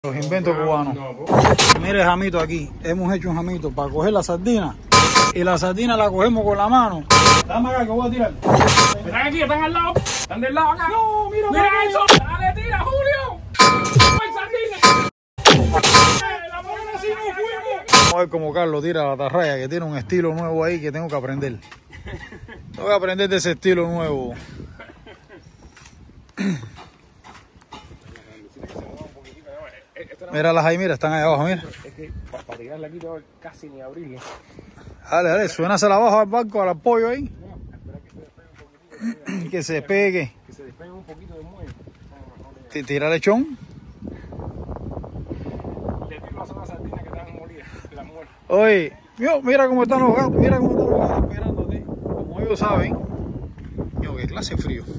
Los inventos cubanos. Mire el jamito aquí. Hemos hecho un jamito para coger la sardina. Y la sardina la cogemos con la mano. Dame acá que voy a tirar. Están aquí, están al lado. Están del lado acá. No, mira, mira eso. Dale, tira, Julio. ¡Ay, sardina! La morena sí no fuimos. Vamos a ver cómo Carlos tira la atarraya, que tiene un estilo nuevo ahí que tengo que aprender. Tengo que aprender de ese estilo nuevo. Mira las ahí, mira, están ahí abajo, mira. Es que para tirarle aquí tengo casi ni abrirlo. Dale, dale, suénasela abajo al barco, al apoyo ahí. Y que se despegue. Que se despegue un poquito del muelle. Tira lechón. Le tiro las otras sardinas que están molidas. La muerte. Oye, mira cómo están los gatos, mira cómo están los gatos esperándote. Como ellos saben. Mío, qué clase de frío.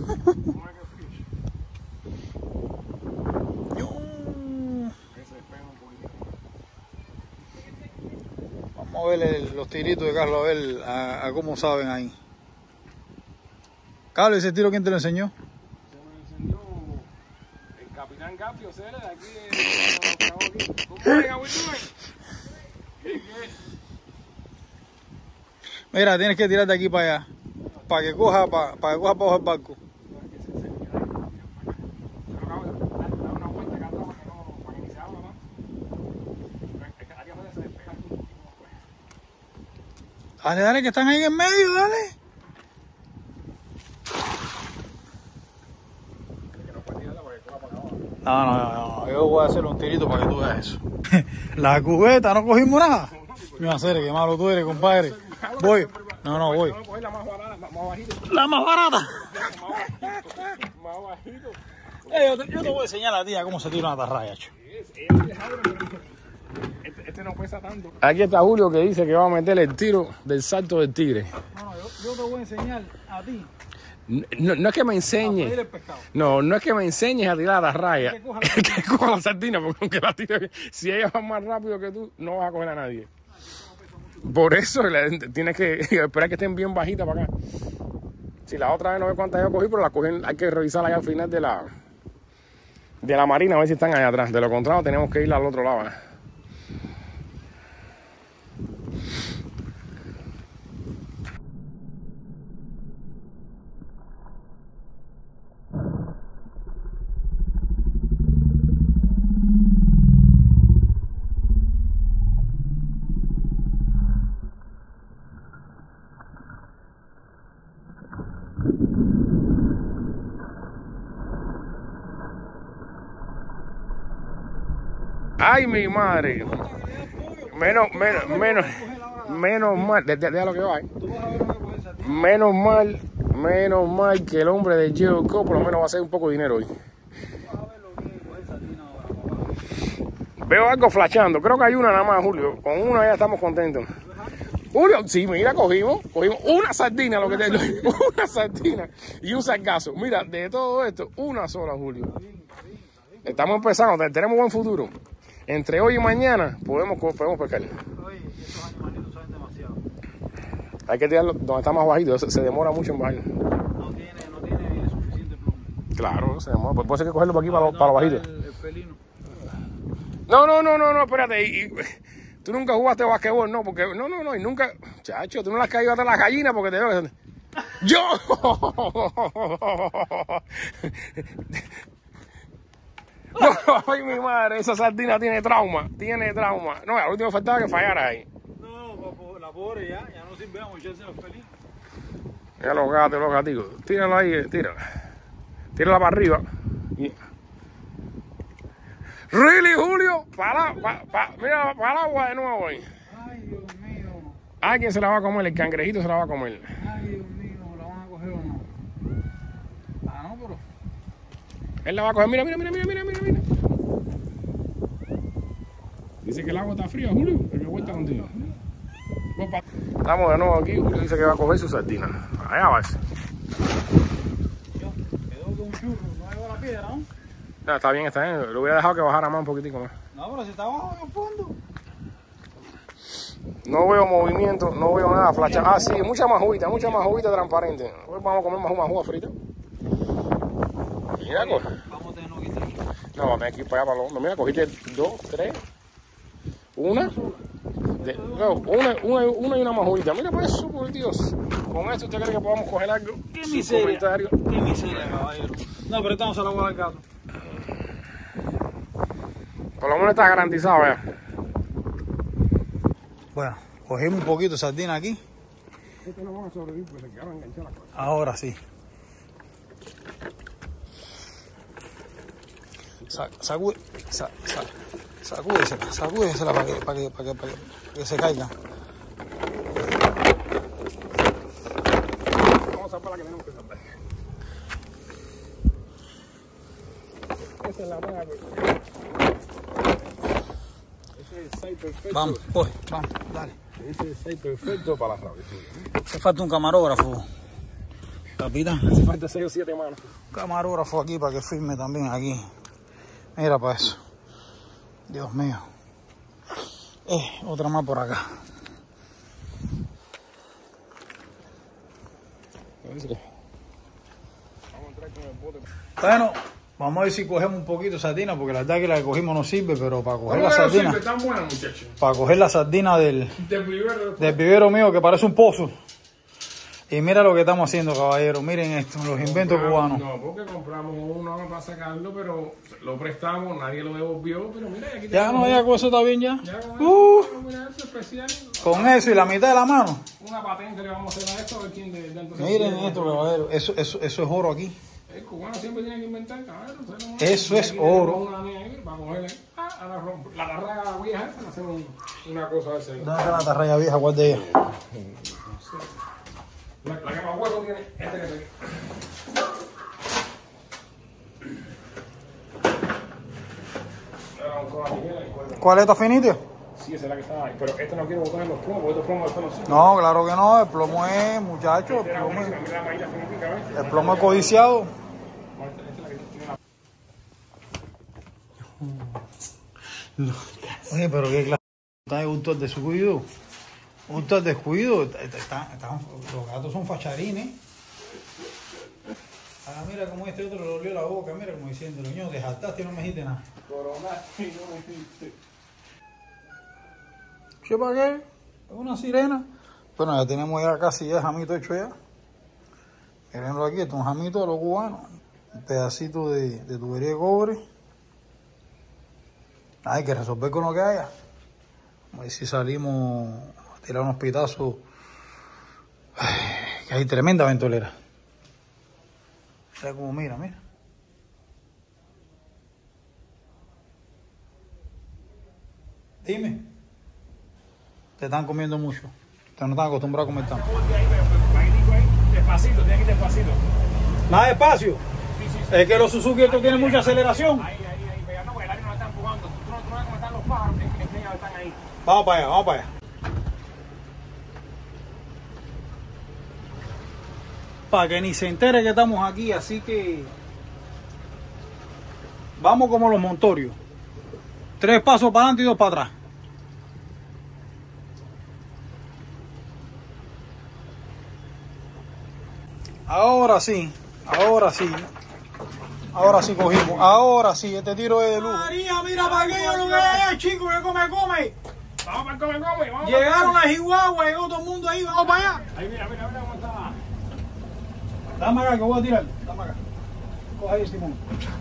Vamos a ver los tiritos de Carlos, a ver a cómo saben ahí. Carlos, ¿ese tiro quién te lo enseñó? Se me enseñó el capitán Gapio Cera de aquí de... ¿Cómo es, Gabriel? Mira, tienes que tirar de aquí para allá. Para que coja para abajo el barco. Dale, dale, que están ahí en medio, dale. No, yo voy a hacer un tirito para que tú veas eso. La cubeta, no cogimos nada. Mira, Cere, qué malo tú eres, compadre. Voy. No, voy. La más barata, más bajita. La más barata. Más bajito. Yo te voy a enseñar a ti cómo se tira una atarraya, cho. Este no pesa tanto. Aquí está Julio que dice que va a meter el tiro del salto del tigre. No, yo te voy a enseñar a ti. No es que me enseñe. No es que me enseñes a tirar la raya. Que coja la sardina, porque aunque la tire, si ella va más rápido que tú, no vas a coger a nadie. Por eso tienes que esperar que estén bien bajitas para acá. Si la otra vez no ve cuántas yo cogí, pero la cogí, hay que revisarla allá al final de la marina, a ver si están allá atrás. De lo contrario, tenemos que ir al otro lado. Ay, mi madre. Menos mal. Deja lo que va. Menos mal que el hombre de Geoco por lo menos va a hacer un poco de dinero hoy. Veo algo flashando. Creo que hay una nada más, Julio. Con una ya estamos contentos. Julio, sí, mira, cogimos una sardina, una sardina y un sargazo. Mira, de todo esto, una sola, Julio. Estamos empezando, tenemos buen futuro. Entre hoy y mañana podemos pescar. Oye, estos animalitos saben demasiado. Hay que tirarlo donde está más bajito, se demora mucho en bajar. No tiene suficiente pluma. Claro, se demora. Pues puede ser que cogerlo por aquí para lo bajito. El felino. No, espérate. Tú nunca jugaste basquetbol, no, porque no, y nunca, chacho, tú no le has caído hasta las gallinas porque te veo. ¡Yo! Ay, mi madre, esa sardina tiene trauma. No, al último faltaba que fallara ahí. No, la pobre ya no sirve a echarse los felinos. Mira los gatos, los gaticos. Tírala ahí, tírala. Tírala para arriba. Really, Julio, mira, para el agua de nuevo ahí. Ay, Dios mío. Alguien se la va a comer, el cangrejito se la va a comer. Ay, Dios mío, ¿la van a coger o no? Ah, no, pero... Él la va a coger, mira. Dice que el agua está fría, Julio, que me vuelta contigo. Estamos de nuevo aquí, Julio dice que va a coger su sardina. Allá va ese. Quedó con un churro, no llegó la piedra, ¿no? No, está bien. Lo hubiera dejado que bajara más un poquitico más. No, pero si está abajo en el fondo. No veo movimiento, no veo nada flacha. Ah, sí, mucha majugita transparente. Hoy vamos a comer más una frita. Mira, vamos a tener que No, vamos a tener que ir para allá para los... No, mira, cogiste 2, 3, una y una majorita. Mira para eso, por Dios. Con esto, ¿usted cree que podamos coger algo? ¡Qué miseria! ¡Qué miseria, caballero! No, pero estamos a la bola del gato. Por lo menos está garantizado, vea. Bueno, cogimos un poquito de sardina aquí. Estos no van a sobrevivir porque se quedaron enganchadas las cosas. Ahora sí. Sacúdesela para que se caiga. Vamos a para la que tenemos que saltar. Esa es la mala. Ese es el site perfecto. Vamos, coge, vamos, dale. Ese es el site perfecto para las rabias. Hace falta un camarógrafo, capitán. Hace falta 6 o 7 manos. Camarógrafo aquí para que firme también aquí. Mira para eso. Dios mío. Otra más por acá. Bueno, vamos a ver si cogemos un poquito de sardina, porque la verdad que la que cogimos no sirve, pero para coger la sardina. Están buenas, muchachos. Para coger la sardina del vivero mío, que parece un pozo. Y mira lo que estamos haciendo, caballero. Miren esto, los inventos cubanos. No, porque compramos uno para sacarlo, pero lo prestamos, nadie lo devolvió. Pero mira, aquí ya no, ya con eso está bien ya. Ya con mira, eso especial. Con eso y la mitad de la mano. Una patente le vamos a hacer a esto, a ver quién de entonces. Miren esto, caballero. Eso es oro aquí. El cubano siempre tiene que inventar, caballero. Eso es oro. Una negra para cogerle la tarraga vieja, le hacemos una cosa de ese. ¿Dónde está la tarraya vieja? ¿Cuál de ellas? La que más huevo tiene este que está aquí. ¿Cuál es esta finita? Sí, esa es la que está ahí. Pero este no quiero botar en los plomos, porque estos plomos después no sirven. No, claro que no. El plomo es, muchacho. El plomo es codiciado. Oye, pero qué clase de gusto el descuido. Gusto el descuido. Los gatos son facharines. Ah, mira como este otro le dolió la boca. Mira como diciendo, niño, te jaltaste y no me dijiste nada. Coronaste y no me dijiste. ¿Qué para qué? Es una sirena. Bueno, ya tenemos ya casi ya el jamito hecho ya. Mirenlo aquí, esto es un jamito de los cubanos. Un pedacito de tubería de cobre. Hay que resolver con lo que haya. A ver si salimos a tirar unos pitazos. Ay, que hay tremenda ventolera. Mira como mira. Dime. Te están comiendo mucho. Te no están acostumbrados a comer tanto. Despacito, tiene que ir despacito. Más despacio. Sí. Es que los Suzuki estos tienen mucha aceleración. Ahí, pero no, porque el aire no está empujando. Tú no ves cómo están los pájaros que están ahí. Vamos para allá. Para que ni se entere que estamos aquí, así que vamos como los montorios. 3 pasos para adelante y 2 para atrás. Ahora sí cogimos. Ahora sí, este tiro es de luz. María, mira para qué yo lo que hay, chico, que come. Vamos para el come. Vamos. Llegaron las Chihuahua, llegó todo el mundo ahí, vamos para allá. Ahí, mira cómo está. Dame acá, que voy a tirar. Dame acá. Coge ahí, Simón.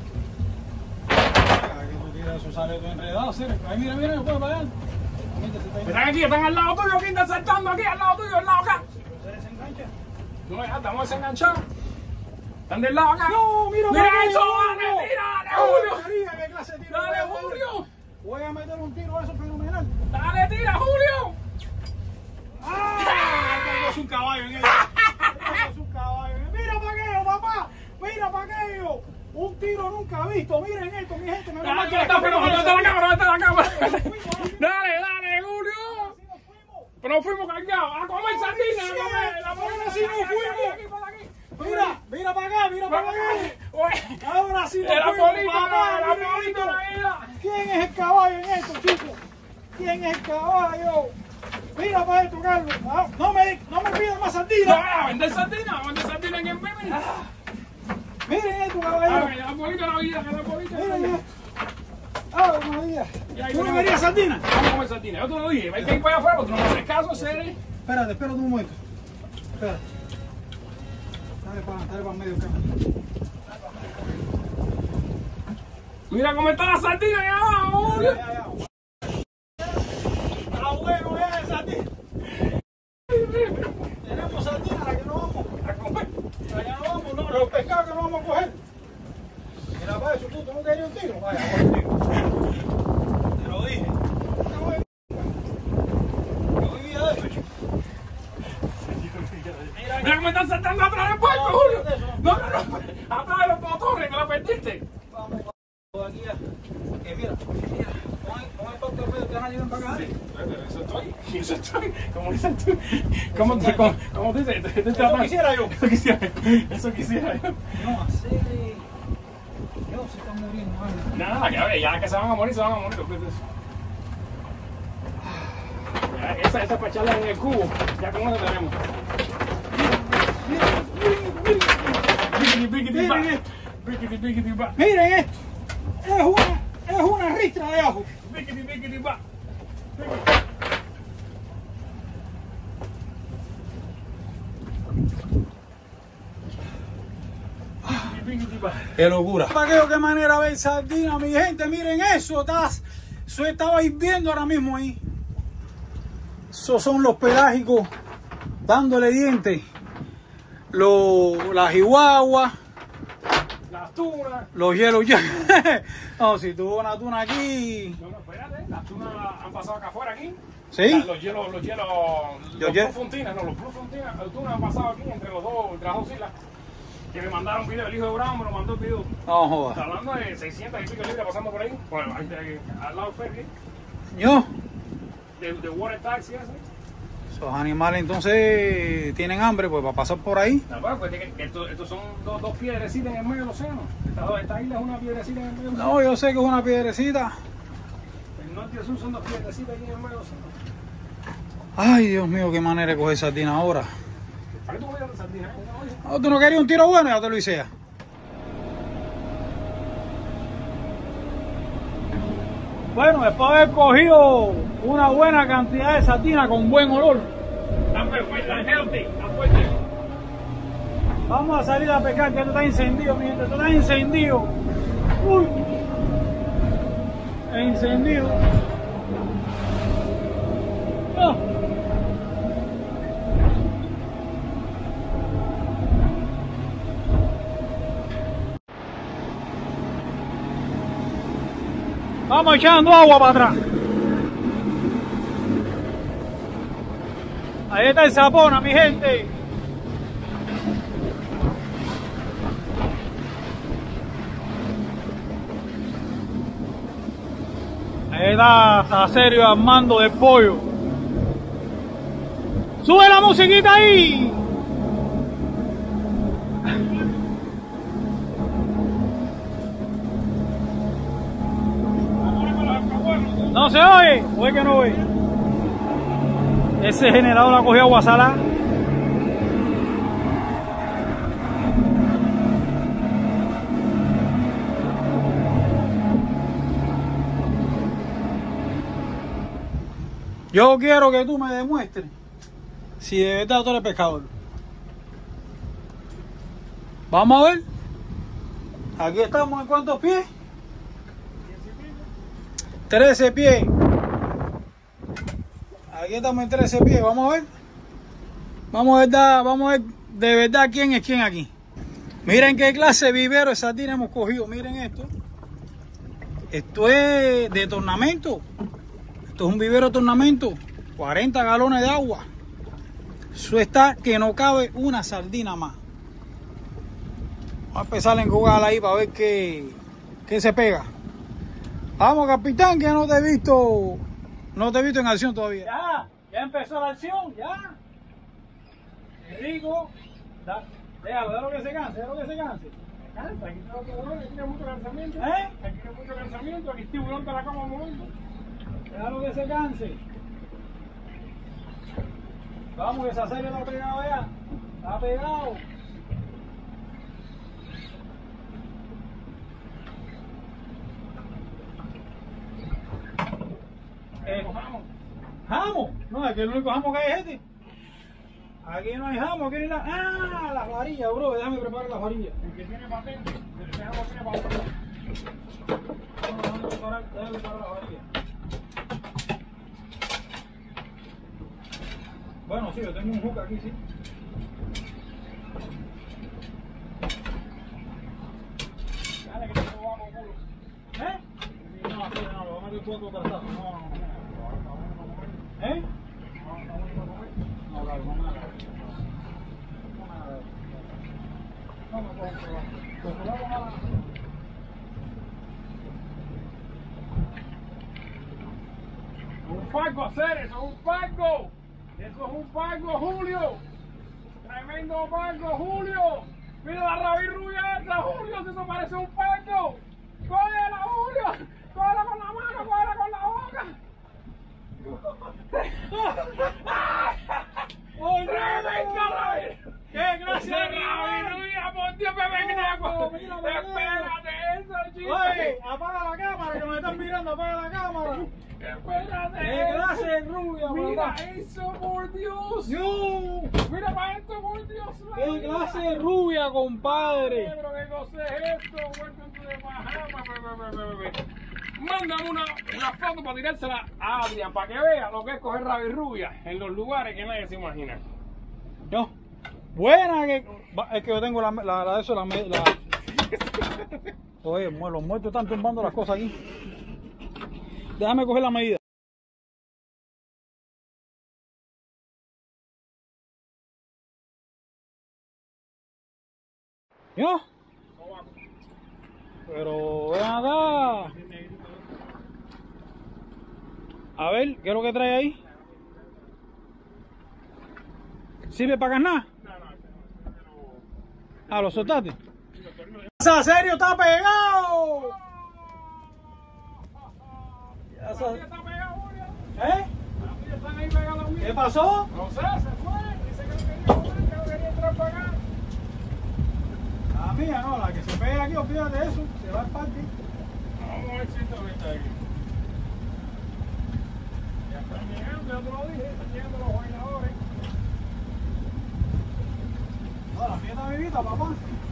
Que tú tiras eso, sale todo enredado, ¿sí? Ahí, mira, yo puedo para allá. Están aquí, están al lado tuyo, aquí están saltando aquí, al lado tuyo, al lado acá. ¿Se desengancha? No, ya estamos desenganchados. Están del lado acá. No, mira eso, dale, tira, Julio. ¿Qué clase de tiro? Dale, Julio. Voy a meter un tiro a eso fenomenal. Dale, tira, Julio. Es un caballo en él. Es un caballo. Mira para aquello, papá. Mira para aquello. Un tiro nunca visto. Miren esto, mi gente. Me Dale, vete a la cámara. Dale, Julio. Pero nos fuimos cargados a comer sardinas. Ahora sí nos fuimos. Mira para acá. Ahora sí nos fuimos, papá. ¿Quién es el caballo en esto, chicos? ¿Quién es el caballo? Mira para esto, Carlos. No me pidas más sardinas. No, a vender sardinas en el meme. Miren esto, caballero. La bolita de la vida, la bolita. Miren esto. ¡Ah, María! ¿Tú no querías sardina? Vamos a comer sardina. Yo te lo dije. Hay que ir para allá afuera porque tú no me haces caso, Cere. Espérate un momento. Espérate. Dale para medio camino. Mira cómo está la sardina allá abajo. Ya. Está bueno ya sardina. Tenemos sardina, la que no vamos a comer. La que no vamos, no, los pescados que no vamos a coger. Mira, para eso tú no querías un tiro. Vaya, un tiro. Te lo dije. Yo vivía de eso, chico. Mira cómo están saltando atrás del puerco, Julio. No. Atrás de los motores que la perdiste. Vamos aquí ya. Mira. Pon el pato medio que van a llevar para acá. Sí, eso estoy. Como dices tú. ¿Cómo dices? Eso quisiera yo. Eso quisiera yo. No, hacer. Dios, se están muriendo. Nada, ya que se van a morir, se van a morir. Ya, esa para echarla en el cubo. Ya con eso tenemos. Miren esto. Es una ristra de ajo. Qué locura. Qué manera de ver sardina, mi gente. Miren eso. Eso estaba hirviendo ahora mismo ahí. Esos son los pelágicos dándole dientes. Las chihuahuas. Las tunas. Los hielos ya. No, si tuvo una tuna aquí. No, espérate. Las tunas han pasado acá afuera aquí. ¿Sí? Los Blue Fontinas, las tunas han pasado aquí entre las dos islas. Que me mandaron video, el hijo de Brown me lo mandó el video. No jodas. Está hablando de 600 y pico libras pasando por ahí. Bueno, al lado del ferry. ¿Yo? De water taxi ese. Esos animales entonces tienen hambre pues para pasar por ahí. No, bueno, pues estos son dos piedrecitas en el medio del océano. Esta isla es una piedrecita en el medio del océano. No, yo sé que es una piedrecita. El norte y el sur son dos piedrecitas aquí en el medio del océano. Ay, Dios mío, qué manera de coger sardina ahora. ¿Para qué tú cogías sardina? No, tú no querías un tiro bueno, ya te lo hice ya. Bueno, después de haber cogido una buena cantidad de sardina con buen olor, vamos a salir a pescar, que esto está encendido, mi gente, esto está encendido. Uy, encendido. Oh. Vamos echando agua para atrás. Ahí está el Sapona, mi gente. Ahí está Serio armando del pollo. ¡Sube la musiquita ahí! ¿No se oye? ¿O es que no oye? Ese generador ha cogido agua salada. Yo quiero que tú me demuestres si de verdad tú eres pescador. Vamos a ver. Aquí estamos en cuántos pies. 13 pies. Aquí estamos en 13 pies. Vamos a ver. Vamos a ver de verdad quién es quién aquí. Miren qué clase de vivero de sardina hemos cogido. Miren esto. Esto es de tornamento. Esto es un vivero de tornamento. 40 galones de agua. Eso está que no cabe una sardina más. Vamos a empezar a enjugar ahí para ver qué se pega. Vamos, capitán, que no te he visto en acción todavía. Ya empezó la acción, ya. Qué rico. Déjalo que se canse, déjalo que se canse. Aquí tiene mucho cansamiento. Aquí tiene mucho cansamiento, aquí tiburón te la como moviendo. Déjalo que se canse. Vamos, que esa serie está pegado ya. Está pegado. ¿Jamo? No, es que el único jamo que hay es este. Aquí no hay jamo, aquí no hay nada. Ah, las varillas, bro. Déjame preparar las varillas. El que tiene patente, ese jamo tiene patente. Déjame preparar las varillas. Bueno, sí, yo tengo un hook aquí, sí. Dale, que te lo hago, culo. ¿Eh? No, así no, lo voy a meter un poco atrasado. No. ¿Eh? No, claro, no me hagas. No me puedo probar. Un Fargo, hacer eso, un Fargo. Eso es un Fargo, Julio. Tremendo Fargo, Julio. Mira la rabirruya esa, Julio, si eso parece un Fargo. Cógela, Julio. Cógela con la mano, cógela con la boca. ¡Oh, ¡Tremenda rabirruya! ¡Qué clase de rabirruya! ¡Por Dios, bebé! Espérate eso, chico. Oye, apaga la cámara, que me están mirando, apaga la cámara. Espérate. ¡Qué clase de rubia, Mira papá! eso, por Dios. ¡Yo! Mira para esto, por Dios. ¡Qué clase de rubia, compadre! Pero qué cosa es esto, welcome to the Bahamas. Mándame una foto para tirársela a Adrián para que vea lo que es coger rabirrubia en los lugares que nadie se imagina. Yo. Buena que. Es que yo tengo la de eso, la. Oye, los muertos están tumbando las cosas aquí. Déjame coger la medida. ¿Yo? Pero ven acá. A ver, ¿qué es lo que trae ahí? ¿Sirve para ganar? Ah, ¿lo soltaste? ¿En serio está pegado? ¿Eh? ¿Qué pasó? No sé, se fue. Dice que quería entrar para acá. La mía no, la que se pega aquí, olvídate de eso, se va al parque. Vamos a ver si esto está aquí. Ya están llegando, ya te lo dije, están llegando los bailadores. No, la mía está vivita, papá.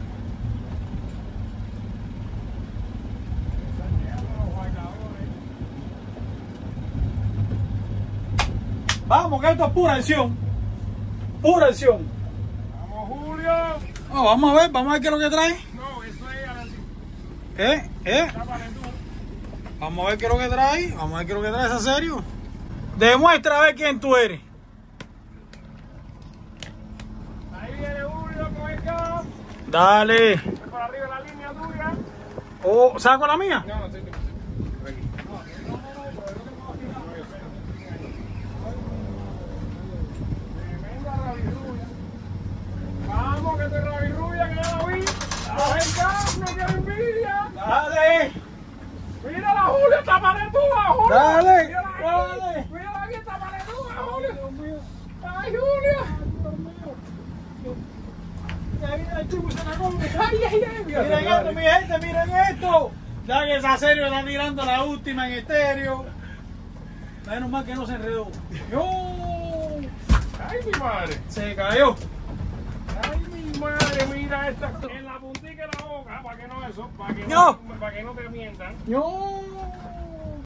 Están llegando los bailadores. Vamos, que esto es pura acción. Pura acción. Vamos, Julio. Oh, vamos a ver qué es lo que trae. No, eso es así. ¿Eh? Vamos a ver qué es lo que trae. Vamos a ver qué es lo que trae, ¿es en serio? Demuestra a ver quién tú eres. Ahí viene Julio con el carro. Dale. Por arriba la línea tuya. Oh, ¿saco la mía? No, sí. Tremenda rabirruya. Vamos, que te rabirruya, que ya la vi. ¡Acercarme, que envidia! Dale. ¡Mira la Julio, está paletúa, Julio! Dale, ¡Mírala aquí! dale. ¡Mírala aquí, está paletúa, Julio! ¡Ay, Julio! Miren esto, mi gente, miren esto. Ya que esa serio está tirando la última en estéreo. Menos mal que no se enredó. ¡Yo! ¡Ay, mi madre! Se cayó. ¡Ay, mi madre! Mira esta. En la puntica de la boca, para que no eso, para que No. no te mientan. ¡Yo!